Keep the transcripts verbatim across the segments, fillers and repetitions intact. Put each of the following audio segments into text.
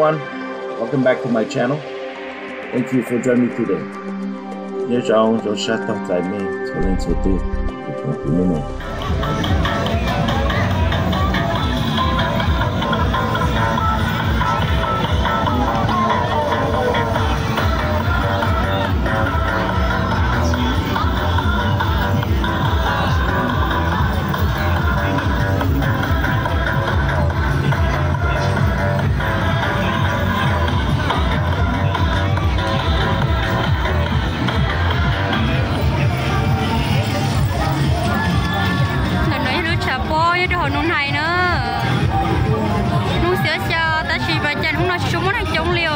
everyone, welcome back to my channel. Thank you for joining me today. Nhớ cho ông cho sát tâm tại mình cho lên số tư của Noohai. Nông này nữa, nông sữa cho ta chỉ và chân không nói chúng muốn ăn chống liều.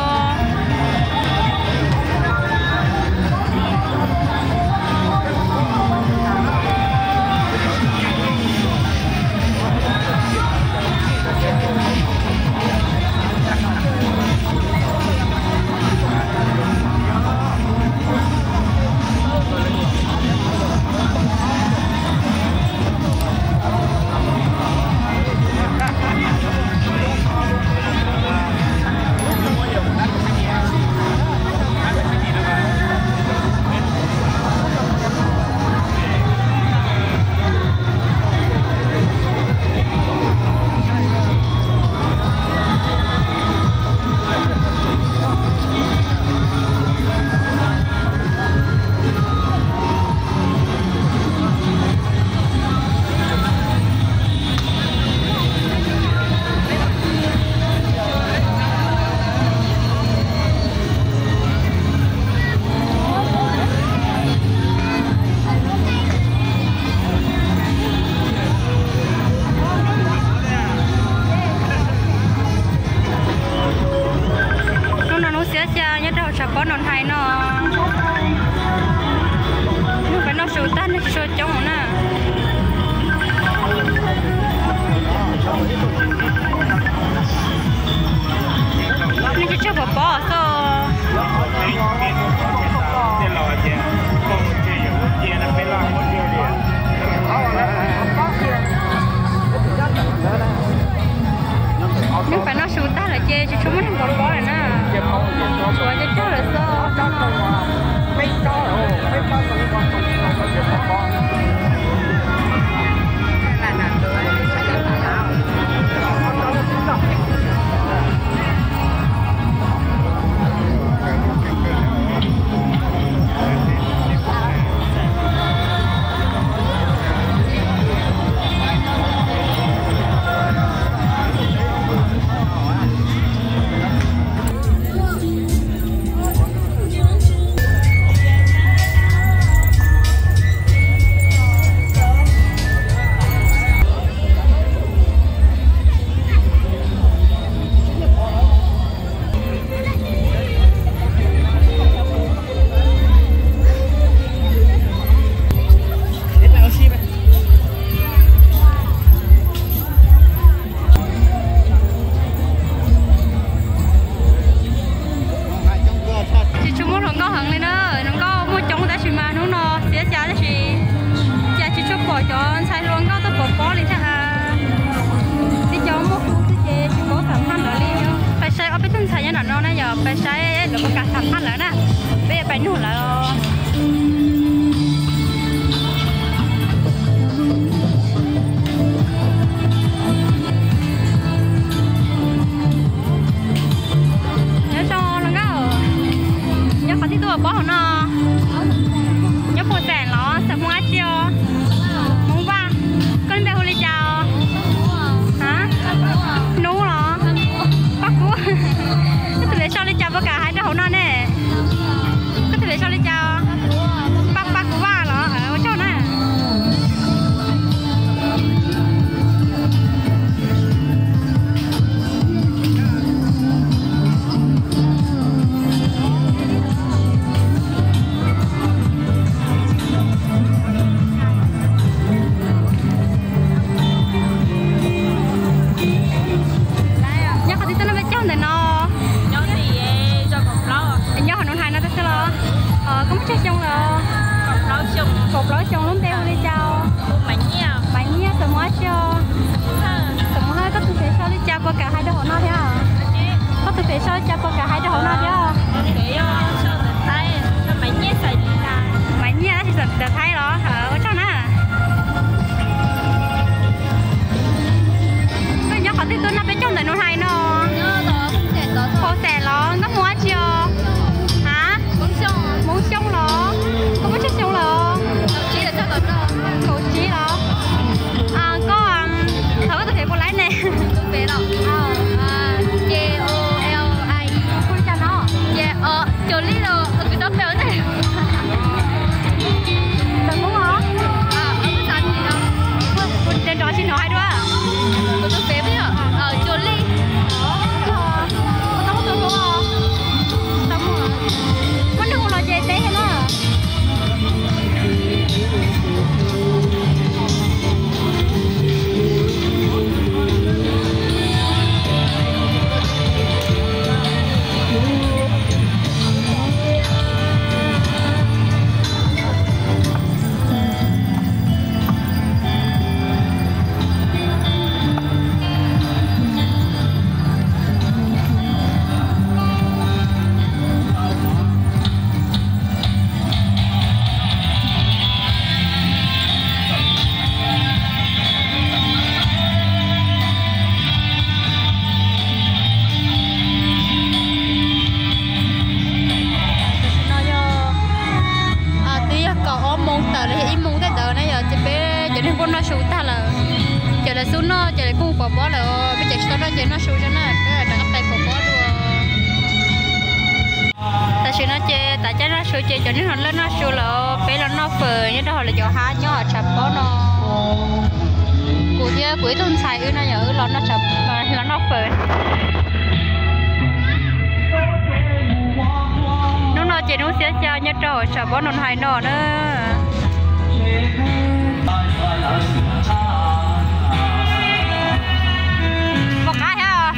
Có nón hay nó nó phải nó sưu tan nó sưu trong nè nó chỉ cho bỏ bỏ sao nếu phải nó sưu tan là chê cho chúng mình bỏ bỏ này nè rồi cho cháu là sao mấy con mấy con phải sai được có cả thằng phát lại nè, bây giờ phải nụ lại rồi. Nhớ cho nó cái, nhớ phải tiếp tục bỏ hồn nó, nhớ phụ sẹn nó, sợ mua chiêu, muốn ba, con bé huli chào, hả? Nú nó, bắt cú. Có thể để cho lên chào với cả hai đứa hậu non nè. Có thể để cho lên chào. ta là chờ là xuống nó chờ là cung bỏ bỏ là bây giờ sau đó chờ nó xuống cho nó cái là tay bỏ bỏ luôn ta xuống nó chơi tại cho nó xuống chơi cho nó lên nó xuống là bé là nó phở như đó là giờ hai nhỏ chập bỏ nó cụ thể cuối tuần xài ư nó nhớ là nó chập là nó phở nó nó chơi nó sẽ cho nhớ trò chập bỏ nó hai nó nữa một cái ha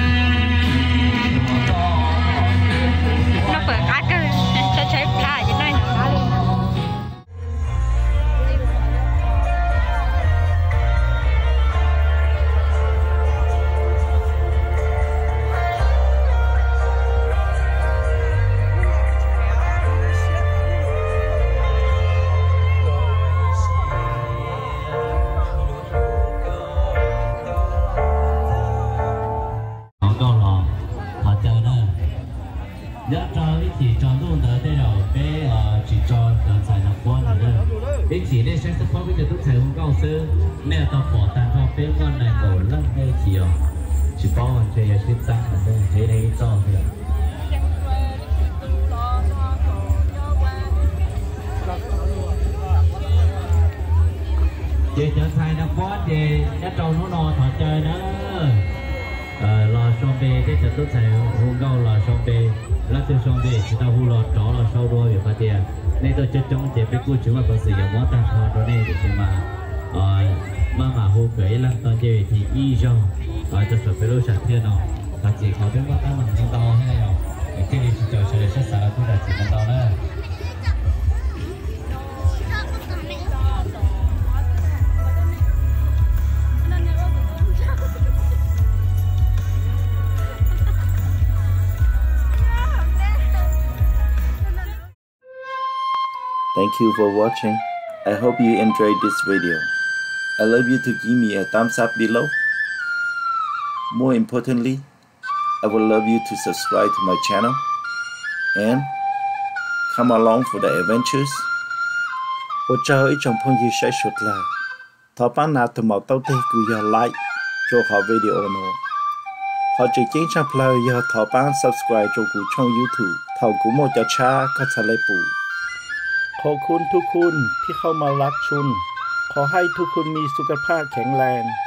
nó phở cái cái cho cháy lá như này nó luôn nhớ cho cái chỉ cho luôn đó đây rồi cái chỉ cho đợt xài là quan rồi đó cái chỉ này sẽ support với cái xài không cao sư nè tao bỏ tan cho cái con này cổ lắm đây chỉ à chỉ bao anh chơi là ship tăng là đây thế này to thôi chơi cho xài nó quan thì nhớ trâu nó no thọ chơi đó lò xong bê cái chợ tốt xài hùng cao lò xong bê lát từ xong bê chúng ta hù lò chó lò sâu đuôi về phát tiền nên tôi chơi trong chế bé cua chúng mà có sử dụng món tăng thọ đó này để xem mà mà mà hù cái là toàn chơi thì y cho cho sở phải lôi sạch tiền nào và chỉ có biết món tăng bằng to hay nào cái này chỉ chờ sẽ sẽ xả là tôi đã chỉ bằng to đó. Thank you for watching. I hope you enjoyed this video. I love you to give me a thumbs up below. More importantly, I would love you to subscribe to my channel and come along for the adventures. Một trời trong phong gì sẽ xuất lại. Thọ bán nào từ màu tao tê cứ giờ like cho họ video nó. Họ chỉ chính trong play giờ thọ bán subscribe cho cụ trong YouTube. Thọ cụ một cho cha có thể lấy bù. ขอบคุณทุกคนที่เข้ามารับชมขอให้ทุกคนมีสุขภาพแข็งแรง